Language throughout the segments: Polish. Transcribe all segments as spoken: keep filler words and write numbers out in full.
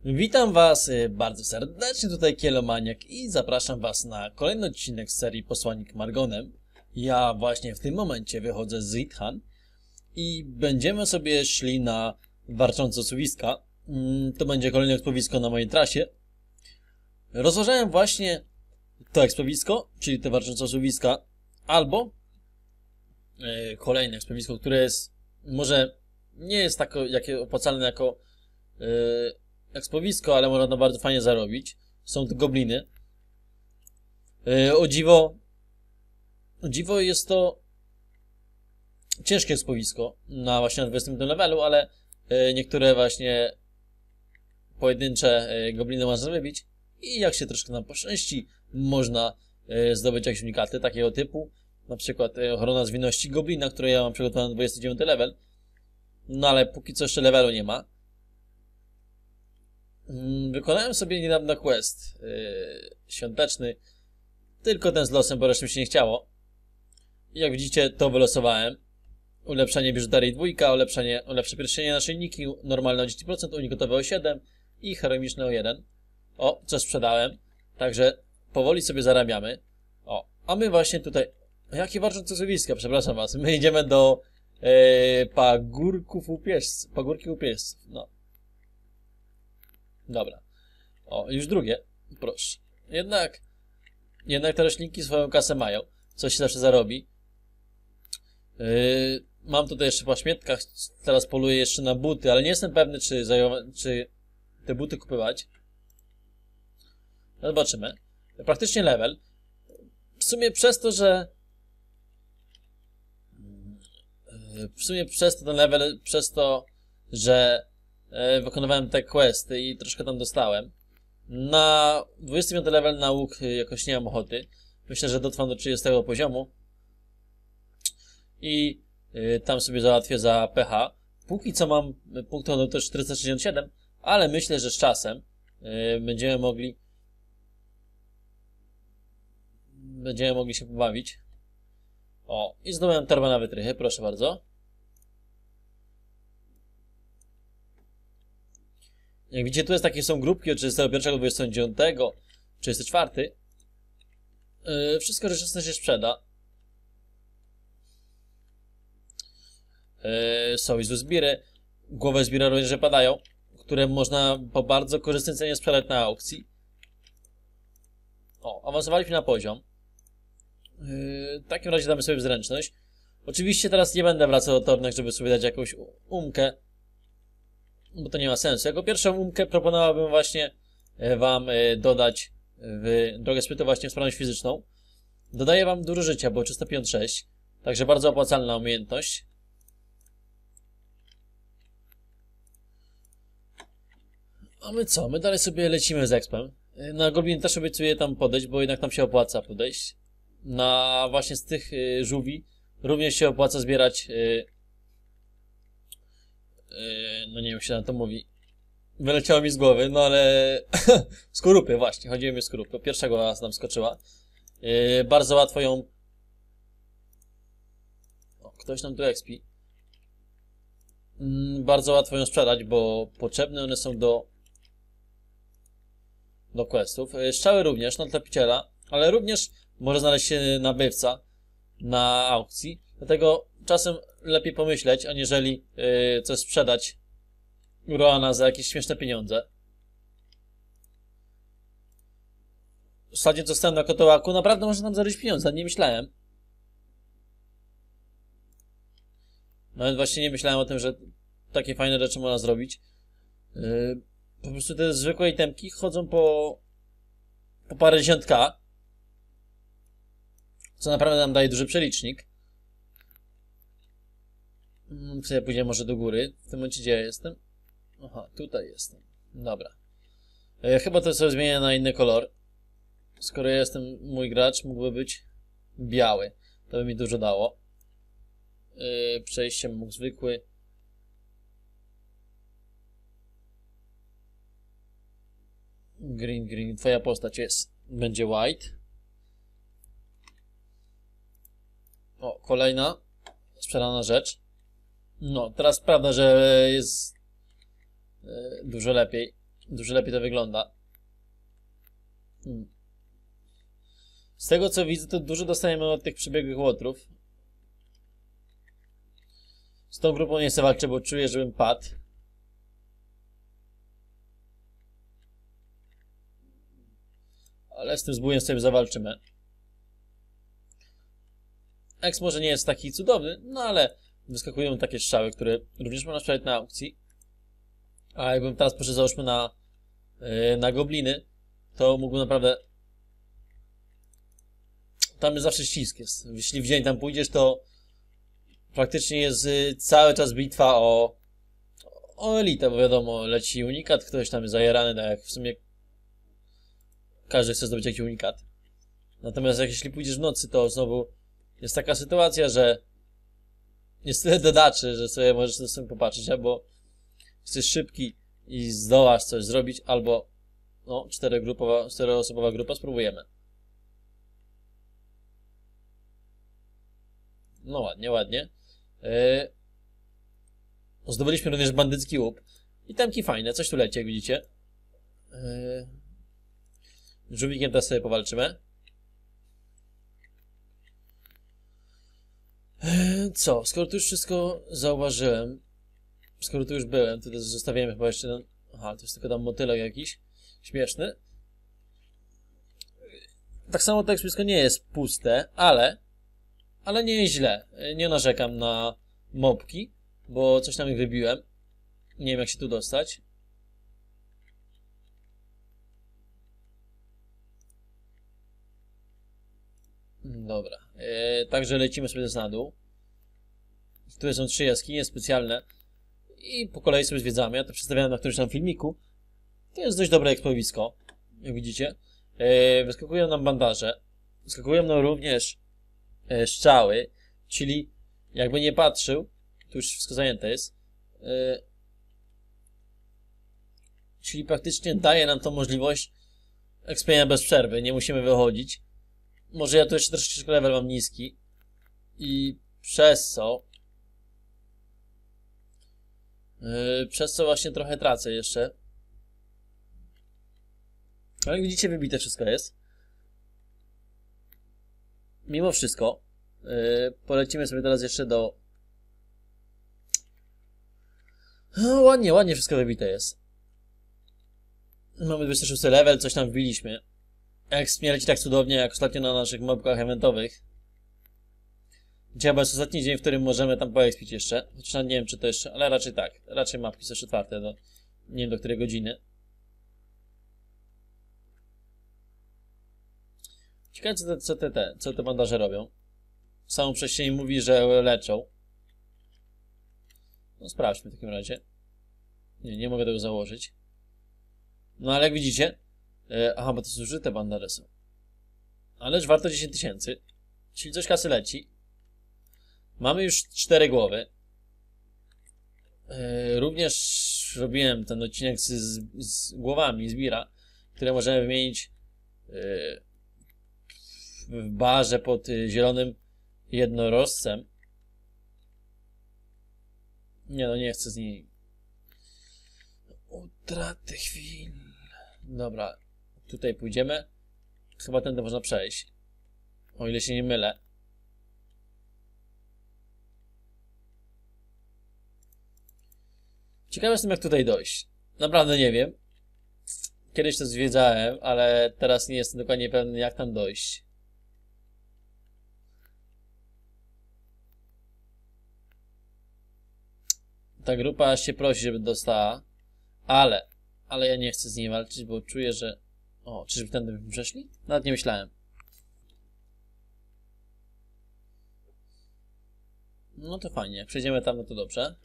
Witam was y, bardzo serdecznie, tutaj Kielomaniak i zapraszam was na kolejny odcinek z serii Posłanik Margonem. Ja właśnie w tym momencie wychodzę z Zidhan i będziemy sobie szli na warczące osuwiska. Mm, to będzie kolejne ekspowisko na mojej trasie. Rozważałem właśnie to ekspowisko, czyli te warczące osuwiska, albo y, kolejne ekspowisko, które jest, może nie jest tak jakie opłacalne jako y, ekspowisko, ale można bardzo fajnie zarobić. Są to gobliny. Yy, o dziwo, o dziwo jest to ciężkie ekspowisko na właśnie na dwudziestym levelu, ale yy, niektóre właśnie pojedyncze yy, gobliny można wybić i jak się troszkę nam poszczęści, można yy, zdobyć jakieś unikaty takiego typu. Na przykład yy, ochrona zwinności goblina, które ja mam przygotowane na dwudziesty dziewiąty level. No ale póki co jeszcze levelu nie ma. Wykonałem sobie niedawno quest yy, świąteczny, tylko ten z losem, bo resztę mi się nie chciało. I jak widzicie, to wylosowałem. Ulepszenie biżuterii dwójka, ulepszenie, ulepsze pierścienie naszyjniki, normalne o dziesięć procent, unikatowe o siedem i heroiczne o jeden. O, co sprzedałem. Także powoli sobie zarabiamy. O, a my właśnie tutaj... Jakie warczące osuwiska, przepraszam was. My idziemy do yy, pagórków upieżców. Pagórki upieżców, no. Dobra. O, już drugie. Proszę. Jednak, jednak te roślinki swoją kasę mają. Coś się zawsze zarobi. Yy, mam tutaj jeszcze po śmietkach. Teraz poluję jeszcze na buty, ale nie jestem pewny, czy, czy te buty kupować. No zobaczymy. Praktycznie level. W sumie przez to, że... W sumie przez to ten level, przez to, że... wykonywałem te questy i troszkę tam dostałem. Na dwudziesty piąty level na łuk jakoś nie mam ochoty. Myślę, że dotrwam do trzydziestego poziomu. I y, tam sobie załatwię za P H. Póki co mam punktów no też czterysta sześćdziesiąt siedem, ale myślę, że z czasem y, będziemy mogli będziemy mogli się pobawić. O, i zdobyłem torbę na wytrychy, proszę bardzo. Jak widzicie, tu jest takie są grupki od trzydziestego pierwszego, dwudziestego dziewiątego, trzydziestego czwartego. Yy, wszystko rzeczywiście się sprzeda. Yy, są i zbiry. Głowę zbira również padają, które można po bardzo korzystnej cenie sprzedać na aukcji. O, awansowaliśmy na poziom. Yy, w takim razie damy sobie zręczność. Oczywiście teraz nie będę wracał do tornek, żeby sobie dać jakąś umkę, bo to nie ma sensu. Jako pierwszą umkę proponowałbym właśnie wam dodać w drogę sprytu właśnie sprawność fizyczną. Dodaje wam dużo życia, bo trzysta pięćdziesiąt sześć, także bardzo opłacalna umiejętność. A my co? My dalej sobie lecimy z expem. Na goblin też obiecuję tam podejść, bo jednak tam się opłaca podejść. Na właśnie z tych żółwi również się opłaca zbierać... no nie wiem, jak się na to mówi. Wyleciało mi z głowy, no ale... skorupy, właśnie, chodziło mi o skorupy. Pierwszego raz nam skoczyła. Yy, bardzo łatwo ją... O, ktoś nam tu expi. Yy, bardzo łatwo ją sprzedać, bo potrzebne one są do... do questów. Yy, strzały również, na tlepiciela, ale również może znaleźć się nabywca na aukcji. Dlatego czasem lepiej pomyśleć, aniżeli yy, coś sprzedać Roana za jakieś śmieszne pieniądze. Ostatnio co stałem na kotołaku, naprawdę można tam zarobić pieniądze, nie myślałem. Nawet właśnie nie myślałem o tym, że takie fajne rzeczy można zrobić. Yy, po prostu te zwykłe itemki chodzą po po parę dziesiątka, co naprawdę nam daje duży przelicznik. Sobie pójdziemy może do góry. W tym momencie gdzie ja jestem? Aha, tutaj jestem. Dobra. E, chyba to sobie zmienię na inny kolor. Skoro ja jestem, mój gracz mógłby być biały. To by mi dużo dało. E, przejście mógł zwykły. Green, green. Twoja postać jest. Będzie white. O, kolejna sprzedana rzecz. No, teraz prawda, że jest dużo lepiej. Dużo lepiej to wygląda. Hmm. Z tego co widzę, to dużo dostajemy od tych przebiegłych łotrów. Z tą grupą nie chcę walczyć, bo czuję, żebym padł. Ale z tym zbójem sobie zawalczymy. Eks może nie jest taki cudowny, no ale wyskakują takie strzały, które również można sprzedać na aukcji. A jakbym teraz poszedł załóżmy na, yy, na gobliny, to mógłbym naprawdę... Tam jest zawsze ścisk jest. Jeśli w dzień tam pójdziesz, to praktycznie jest yy, cały czas bitwa o, o elitę, bo wiadomo, leci unikat, ktoś tam jest zajarany, tak jak w sumie każdy chce zdobyć jakiś unikat. Natomiast jak jeśli pójdziesz w nocy, to znowu jest taka sytuacja, że jest tyle dodaczy, że sobie możesz to sobie popatrzeć, albo jesteś szybki i zdołasz coś zrobić, albo no, czterogrupowa, czteroosobowa grupa, spróbujemy. No ładnie, ładnie. Yy... Zdobyliśmy również bandycki łup. I temki fajne, coś tu leci, jak widzicie. Yy... Żółwikiem teraz sobie powalczymy. Co? Skoro tu już wszystko zauważyłem, skoro tu już byłem, to zostawiamy chyba jeszcze... No, aha, to jest tylko tam motylek jakiś. Śmieszny. Tak samo to ekspisko nie jest puste, ale... Ale nie jest źle. Nie narzekam na mopki, bo coś tam ich wybiłem. Nie wiem jak się tu dostać. Dobra. E, także lecimy sobie na dół. Tu są trzy jaskinie specjalne. I po kolei sobie zwiedzamy. Ja to przedstawiałem na którymś tam filmiku. To jest dość dobre ekspowisko. Jak widzicie. E, wyskakują nam bandaże. Wyskakują nam również e, strzały. Czyli jakby nie patrzył. Tu już wszystko zajęte jest. E, czyli praktycznie daje nam to możliwość ekspienia bez przerwy. Nie musimy wychodzić. Może ja tu jeszcze troszeczkę level mam niski. I przez co... Yy, przez co właśnie trochę tracę jeszcze. Ale jak widzicie, wybite wszystko jest. Mimo wszystko yy, polecimy sobie teraz jeszcze do... No, ładnie, ładnie wszystko wybite jest. Mamy dwudziesty szósty level, coś tam wbiliśmy. Exp nie leci tak cudownie jak ostatnio na naszych mobkach eventowych. Dzisiaj chyba jest ostatni dzień, w którym możemy tam poexpić jeszcze. Chociaż nie wiem czy to jeszcze, ale raczej tak. Raczej mapki są jeszcze otwarte, do, nie wiem do której godziny. Ciekawe co te, co te, te, co te bandaże robią. Samo przez się im mówi, że leczą. No sprawdźmy w takim razie. Nie, nie mogę tego założyć. No ale jak widzicie... Yy, aha, bo to zużyte bandaże są. Ależ warto dziesięć tysięcy. Czyli coś kasy leci. Mamy już cztery głowy. Yy, również robiłem ten odcinek z, z, z głowami zbira, które możemy wymienić yy, w barze pod yy, zielonym jednorożcem. Nie no, nie chcę z niej. Utraty chwil. Dobra, tutaj pójdziemy. Chyba tędy można przejść. O ile się nie mylę. Ciekawe jestem jak tutaj dojść. Naprawdę nie wiem. Kiedyś to zwiedzałem, ale teraz nie jestem dokładnie pewny jak tam dojść. Ta grupa się prosi, żeby dostała. Ale, ale ja nie chcę z niej walczyć, bo czuję, że... O, czyżby tędy byśmy przeszli? Nawet nie myślałem. No to fajnie, jak przejdziemy tam, no to dobrze.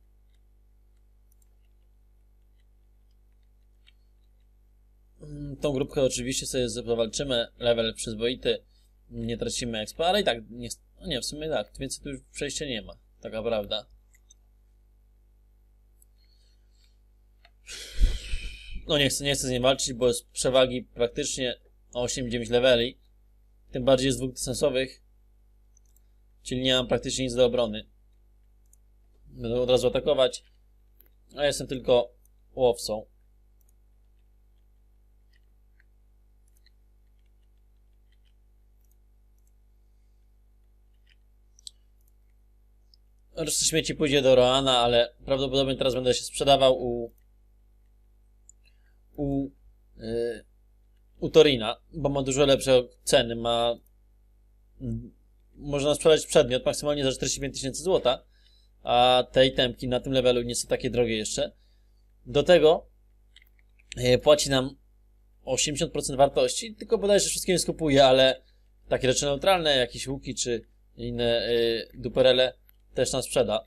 Tą grupkę oczywiście sobie zawalczymy, level przyzwoity, nie tracimy expa, ale i tak, nie, no nie, w sumie tak, więcej tu już przejścia nie ma, taka prawda. No nie chcę, nie chcę z nim walczyć, bo jest przewagi praktycznie osiem dziewięć leveli, tym bardziej z dwóch dystansowych, czyli nie mam praktycznie nic do obrony. Będę od razu atakować, a jestem tylko łowcą. reszta śmieci pójdzie do Roana, ale prawdopodobnie teraz będę się sprzedawał u u, yy, u Torina, bo ma dużo lepsze ceny, ma można sprzedać przedmiot maksymalnie za czterdzieści pięć tysięcy złota, a te itemki na tym levelu nie są takie drogie jeszcze. Do tego yy, płaci nam osiemdziesiąt procent wartości, tylko bodajże wszystkie nie skupuje, ale takie rzeczy neutralne, jakieś łuki czy inne yy, duperele też nam sprzeda.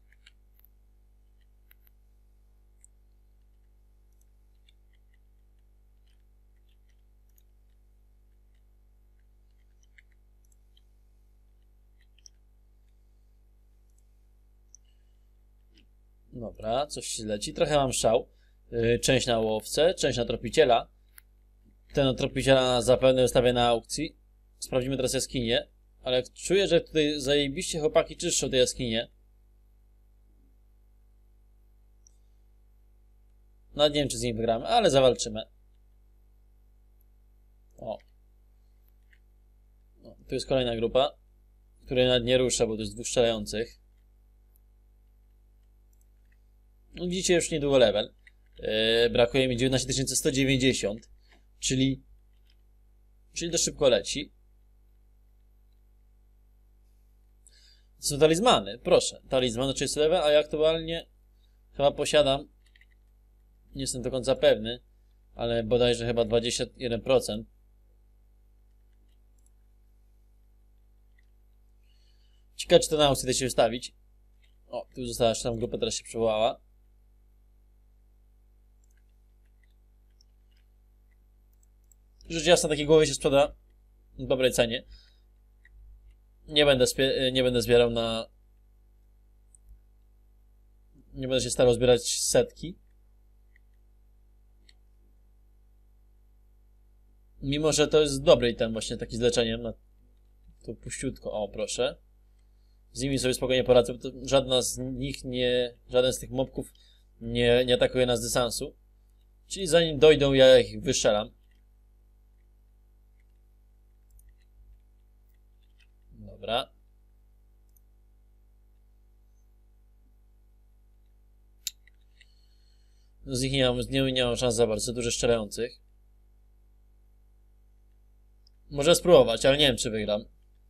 Dobra, coś się leci. Trochę mam szał. Yy, część na łowcę, część na tropiciela. Ten od tropiciela zapewne wystawię na aukcji. Sprawdzimy teraz jaskinię. Ale czuję, że tutaj zajebiście chłopaki czyszczą te jaskinie. No nie wiem, czy z nim wygramy, ale zawalczymy. O. No, tu jest kolejna grupa, której nawet nie rusza, bo to jest dwóch strzelających. No widzicie, już niedługo level. Yy, brakuje mi dziewiętnaście tysięcy sto dziewięćdziesiąt, czyli czyli to szybko leci. To są talizmany, proszę. Talizman na trzydziesty level, a ja aktualnie chyba posiadam, nie jestem do końca pewny, ale bodajże chyba dwadzieścia jeden procent. Ciekawe, czy to na aukcji da się wystawić. O, tu została jeszcze tam grupa, teraz się przywołała. Rzecz jasna, takie głowy się sprzeda w dobrej cenie. Nie będę, nie będę zbierał na... Nie będę się starał zbierać setki. Mimo, że to jest dobry item właśnie taki z leczeniem. Na to puściutko. O, proszę. Z nimi sobie spokojnie poradzę, bo to żadna z nich nie... Żaden z tych mobków nie, nie atakuje nas z dystansu. Czyli zanim dojdą, ja ich wystrzelam. Dobra. Z nich nie mam, z nimi nie mam szans za bardzo dużo strzelających. Może spróbować, ale nie wiem, czy wygram.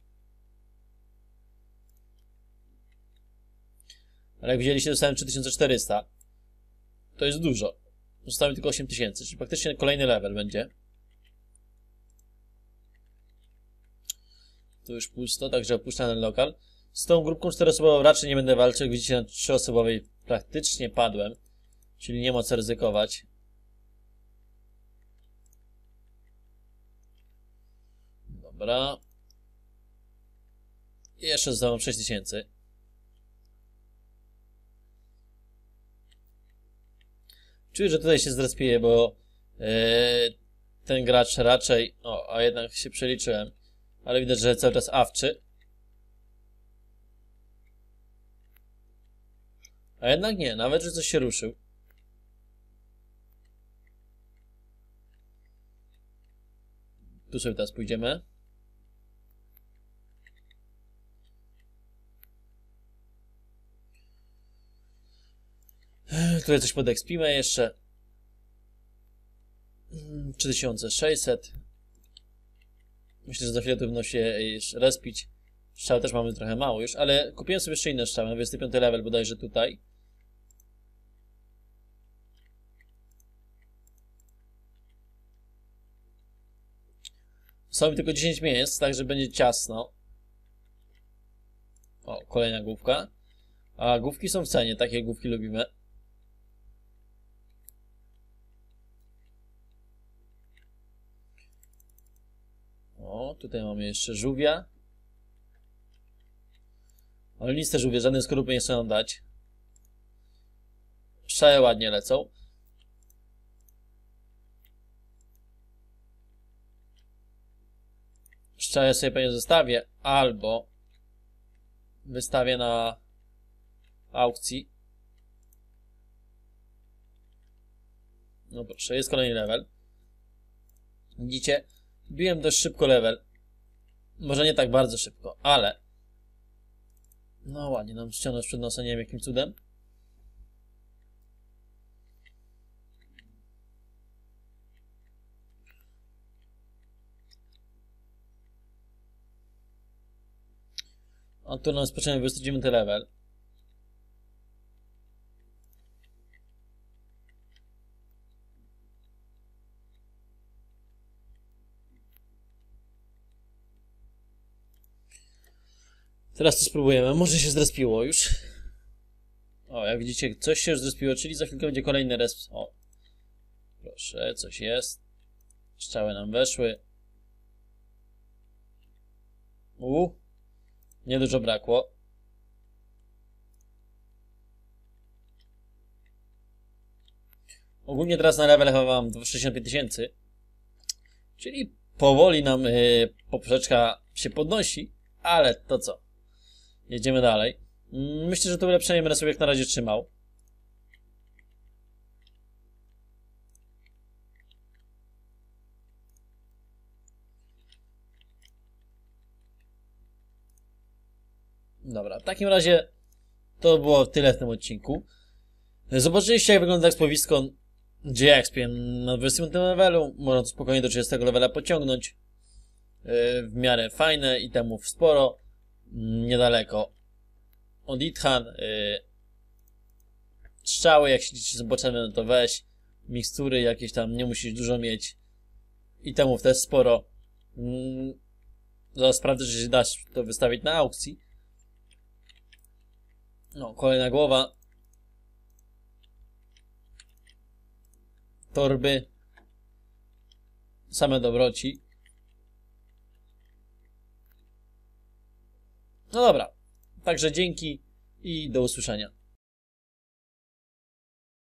Ale jak widzieliście, dostałem trzy tysiące czterysta. To jest dużo. Zostało mi tylko osiem tysięcy, czyli praktycznie kolejny level będzie. Tu już pusto, także opuszczam ten lokal. Z tą grupką czteroosobową raczej nie będę walczył. Jak widzicie, na trzyosobowej praktycznie padłem. Czyli nie ma co ryzykować. Dobra. I jeszcze zostało sześć tysięcy. Czuję, że tutaj się zrespiję, bo yy, ten gracz raczej... O, a jednak się przeliczyłem. Ale widać, że cały czas awczy. A jednak nie, nawet, że coś się ruszył. Tu sobie teraz pójdziemy. Tutaj coś podekspimy jeszcze. trzy tysiące sześćset. Myślę, że za chwilę to będą się jeszcze respić. Strzał też mamy trochę mało już, ale kupiłem sobie jeszcze inne strzały. dwudziesty piąty level bodajże tutaj. Są mi tylko dziesięć miejsc, także będzie ciasno. O, kolejna główka. A główki są w cenie, takie główki lubimy. O, tutaj mamy jeszcze żółwia. Ale nic te żółwie, żadne skorupy nie chcą nam dać. Strzały ładnie lecą. Strzały sobie pewnie zostawię, albo wystawię na aukcji. No proszę, jest kolejny level. Widzicie? Biłem dość szybko level. Może nie tak bardzo szybko, ale No ładnie, nam ściągnął przed nosem, nie wiem jakim cudem. A tu nam spoczynek dwudziesty dziewiąty level. Teraz to spróbujemy. Może się zrespiło już. O, jak widzicie, coś się już zrespiło, czyli za chwilkę będzie kolejny resp. O. Proszę, coś jest. Strzały nam weszły. U. Niedużo brakło. Ogólnie teraz na level chyba mam sześćdziesiąt pięć tysięcy. Czyli powoli nam yy, poprzeczka się podnosi. Ale to co? Jedziemy dalej. Myślę, że to ulepszenie będę sobie jak na razie trzymał. Dobra, w takim razie to było tyle w tym odcinku. Zobaczyliście, jak wygląda ekspowisko J X P na dwudziestym levelu. Można to spokojnie do trzydziestego levela pociągnąć. W miarę fajne, itemów sporo. Niedaleko od Idhan. Strzały, jak się zobaczymy, no to weź. Mikstury jakieś tam, nie musisz dużo mieć. Itemów też sporo. Zaraz sprawdzę, czy się da to wystawić na aukcji. No, kolejna głowa. Torby. Same dobroci. No dobra. Także dzięki i do usłyszenia.